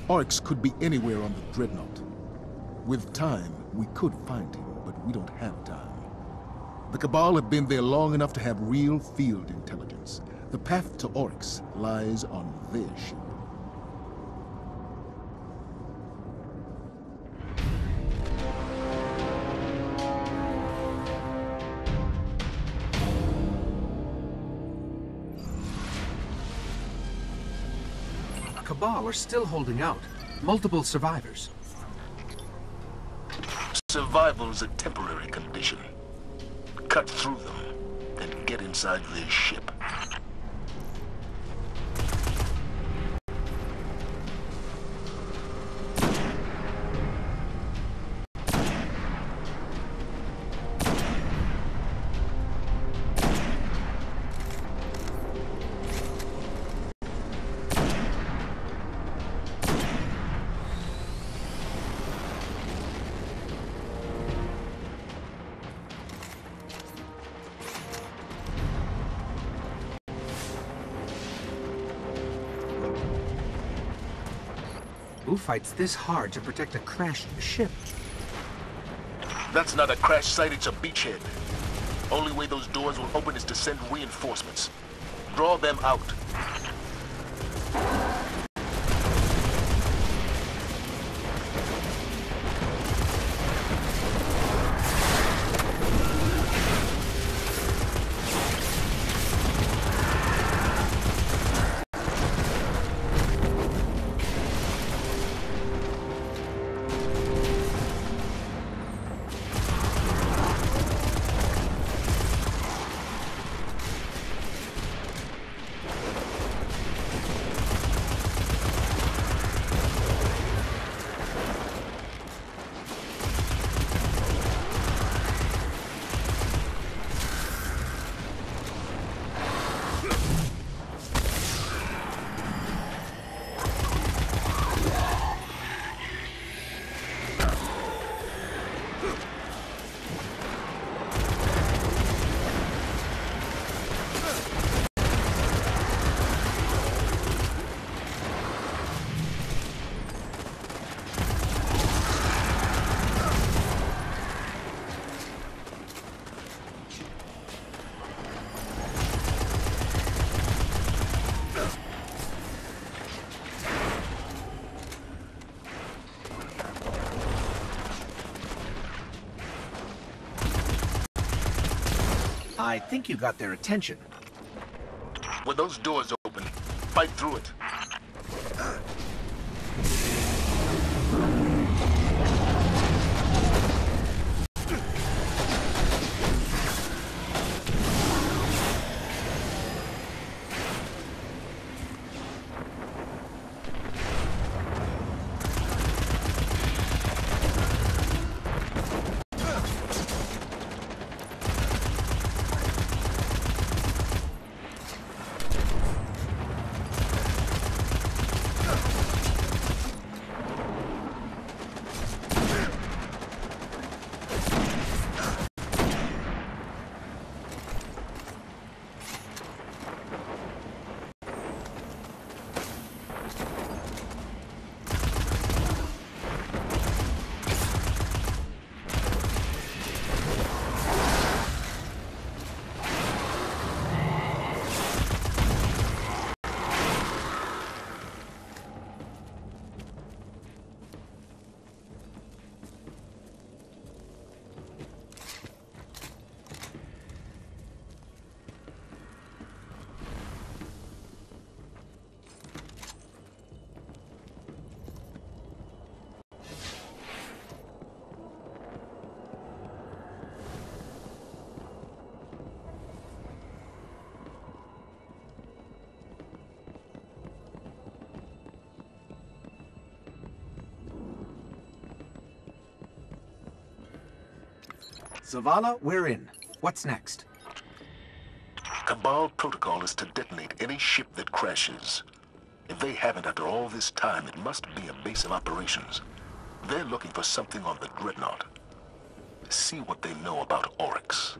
Oryx could be anywhere on the Dreadnought. With time, we could find him, but we don't have time. The Cabal have been there long enough to have real field intelligence. The path to Oryx lies on their ship. Cabal are still holding out. Multiple survivors. Survival is a temporary condition. Cut through them, then get inside their ship. Who fights this hard to protect a crashed ship? That's not a crash site, it's a beachhead. Only way those doors will open is to send reinforcements. Draw them out. I think you got their attention. When those doors open, fight through it. Zavala, we're in. What's next? Cabal protocol is to detonate any ship that crashes. If they haven't after all this time, it must be a base of operations. They're looking for something on the Dreadnought. See what they know about Oryx.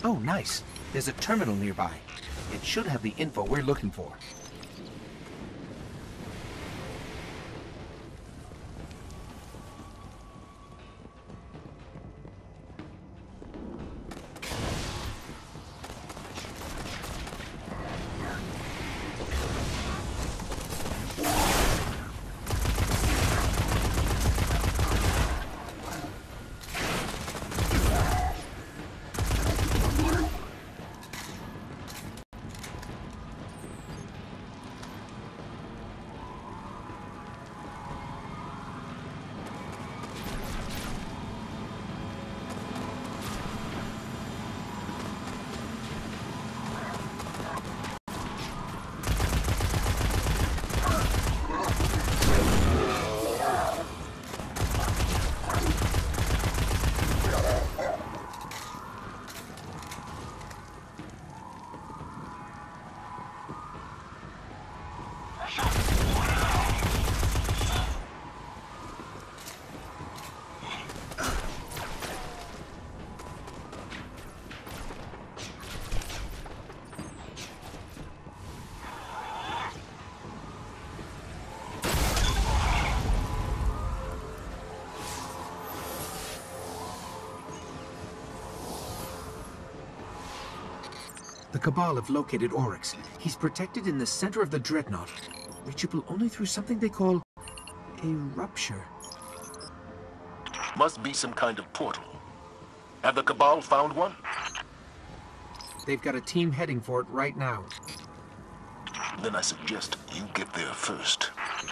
Oh, nice. There's a terminal nearby. It should have the info we're looking for. The Cabal have located Oryx. He's protected in the center of the Dreadnought, reachable only through something they call a rupture. Must be some kind of portal. Have the Cabal found one? They've got a team heading for it right now. Then I suggest you get there first.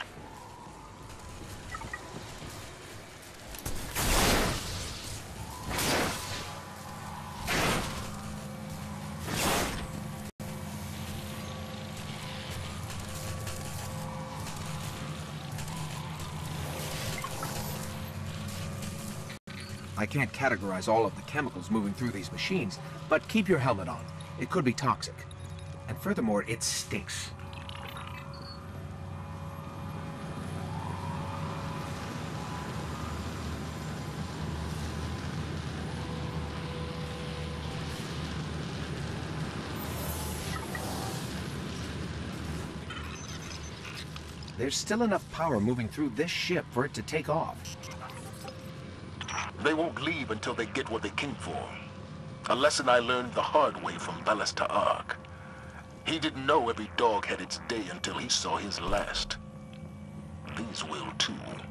I can't categorize all of the chemicals moving through these machines, but keep your helmet on. It could be toxic. And furthermore, it stinks. There's still enough power moving through this ship for it to take off. They won't leave until they get what they came for. A lesson I learned the hard way from Ballastar Ark. He didn't know every dog had its day until he saw his last. These will too.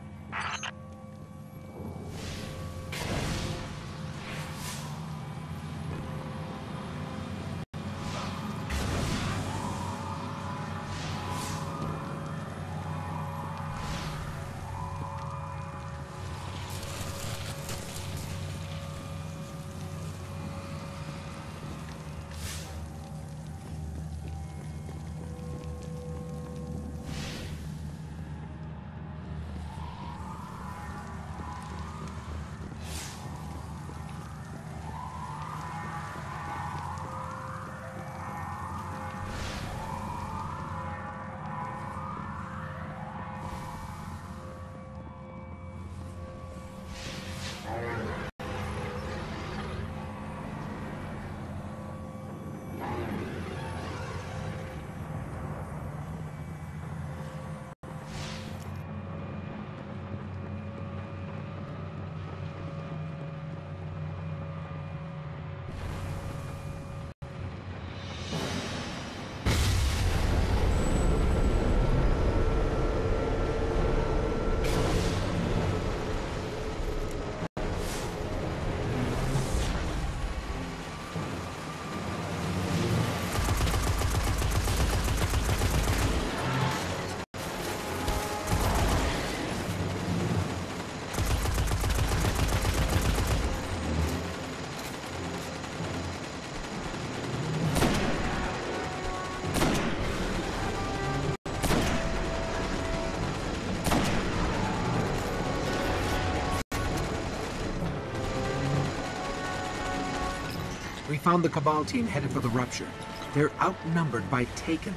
We found the Cabal team headed for the rupture. They're outnumbered by Taken.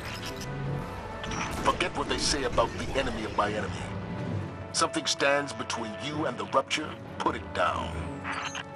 Forget what they say about the enemy of my enemy. Something stands between you and the rupture, put it down.